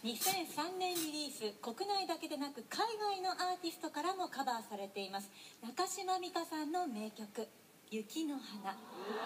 2003年リリース、国内だけでなく海外のアーティストからもカバーされています。中島美嘉さんの名曲「雪の花」。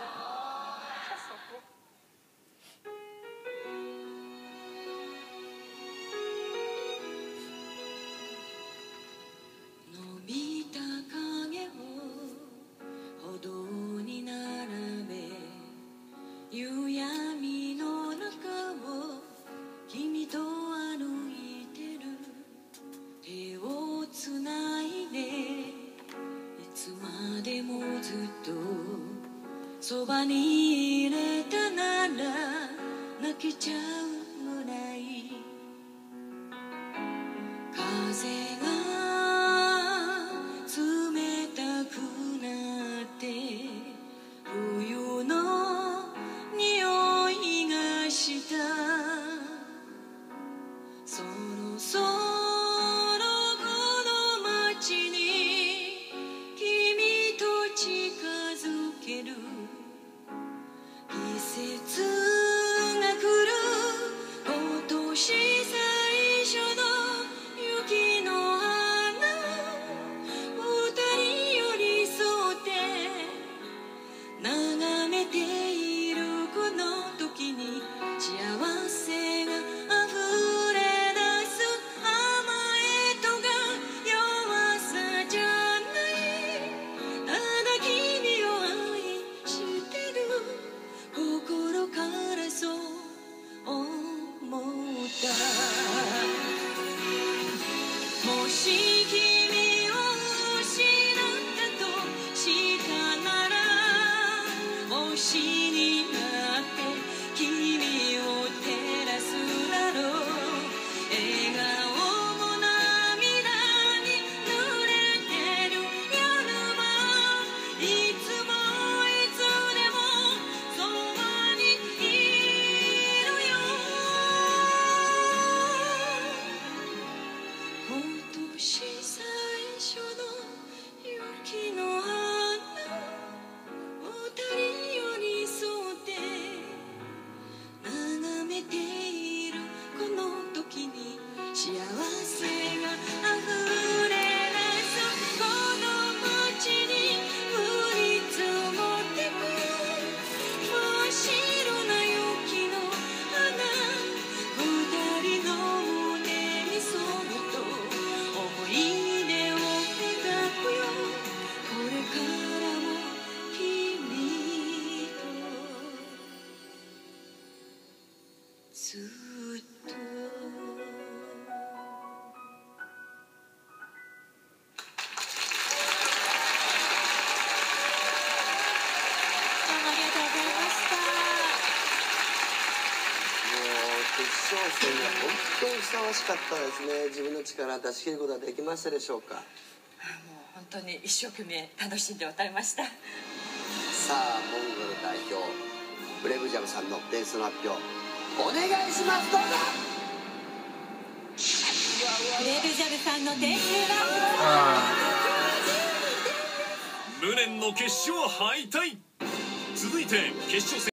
伸びた影を歩道に並べ、夕闇の中を君と歩いてる。手をつないでいつまでもずっとそばにいれたなら泣けちゃうぐらい。風が冷たくなって冬の匂いがした。そろそろこの街に君と近づける。季節が来る今年最初の雪の花、二人寄り添って眺めているこの時に幸せが溢れ出す。甘えとが弱さじゃない、ただ君を愛してる。心からそう思った。もし君を失ったとしたなら、星になって君を照らすだろう。笑顔も涙に濡れてる夜もいつもいつでもそばにいるよ。今年最初の雪の花、二人寄り添って眺めているこの時に幸せが溢れ出す。この街に降り積もってく真っ白な雪の花、二人の胸にそっと思い出を描くよ。これからも君とずっと。 どうもありがとうございました。 決勝戦が本当にふさわしかったですね。自分の力出し切ることができましたでしょうか。 もう本当に一生懸命楽しんで歌いました。 さあモンゴル代表ブレブジャムさんの点数の発表お願いします。どうぞ。 ブレイブジャムさんの点数は無念の決勝敗退。続いて決勝戦